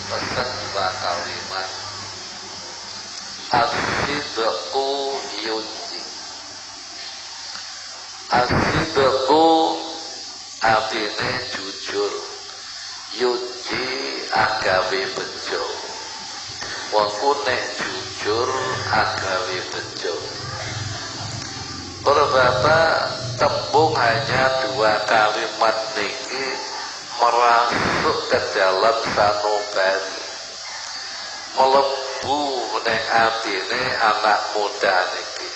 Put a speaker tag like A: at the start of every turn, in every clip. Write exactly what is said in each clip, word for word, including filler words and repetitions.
A: pesan dua kalimat. As-sidqu yunji. As-sidqu artine jujur, yunji agawe bejo. Wong nek jujur agawe bejo. Bapak, tembung hanya dua kalimat niki merasuk ke dalam sanubari, melebu neng atine anak muda niki.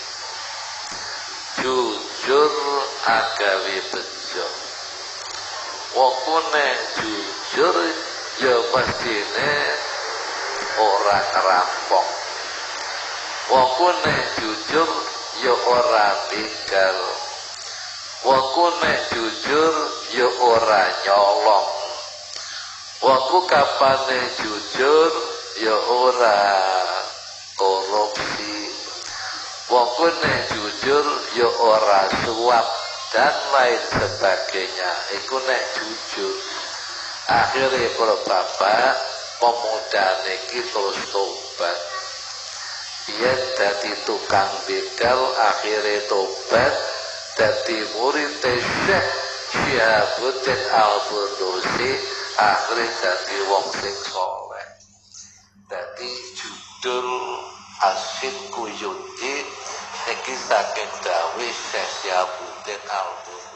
A: Jujur agawe bejo. Wong nek jujur ya mestine ora ngerampok. Wong nek jujur ya ora tinggal. Wong nek jujur ya ora nyolong. Wong kapane jujur ya ora korupsi. Wong nek jujur ya ora suap dan lain sebagainya. Iku nek jujur. Akhirnya para bapak pemuda niki terus tobat. Yen dadi tukang begal akhirnya tobat dadi murid Syekh Syihabuddin Al-Burdusi akhirnya dadi wong sing saleh. Dadi judul As-Sidqu Yunji niki saking dawuh Syekh Syihabuddin Al-Burdusi.